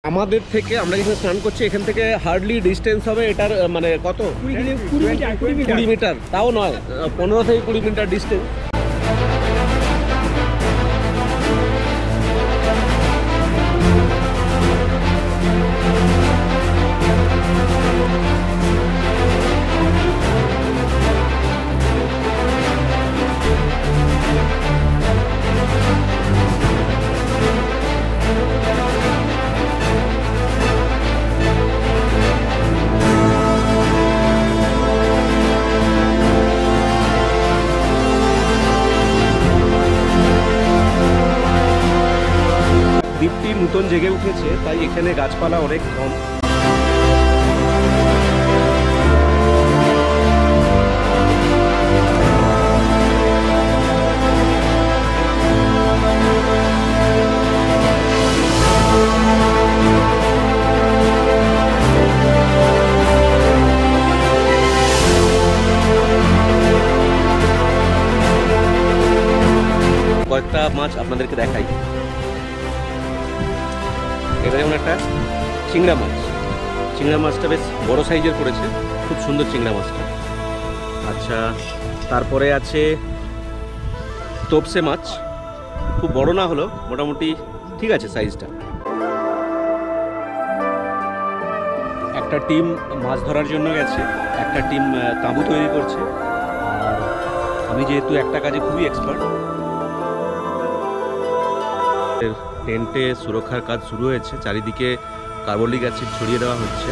আমাদের থেকে আমরা যেখানে স্নান করছি এখান থেকে হার্ডলি ডিস্টেন্স হবে এটার মানে কত 20 মিটার, তাও নয় 15 থেকে 20 মিটার ডিস্টেন্স। দ্বীপটি নতুন জেগে উঠেছে, তাই এখানে গাছপালা অনেক কম। কয়েকটা মাছ আপনাদেরকে দেখাই। এটা যেমন একটা চিংড়া মাছ, চিংড়া মাছটা বেশ বড় সাইজের করেছে, খুব সুন্দর চিংড়া মাছটা। আচ্ছা, তারপরে আছে তোপসে মাছ, খুব বড় না হলো মোটামুটি ঠিক আছে সাইজটা। একটা টিম মাছ ধরার জন্য গেছে, একটা টিম তাঁবু তৈরি করছে, আর আমি যেহেতু একটা কাজে খুবই এক্সপার্ট। টেন্টে সুরক্ষার কাজ শুরু হয়েছে, চারিদিকে কার্বলিক অ্যাসিড ছড়িয়ে দেওয়া হচ্ছে।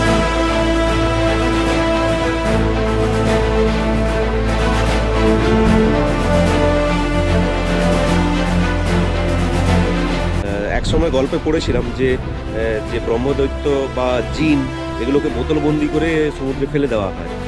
এক সময় গল্পে পড়েছিলাম যে ব্রহ্মদৈত্য বা জিন এগুলোকে বোতলবন্দি করে সমুদ্রে ফেলে দেওয়া হয়।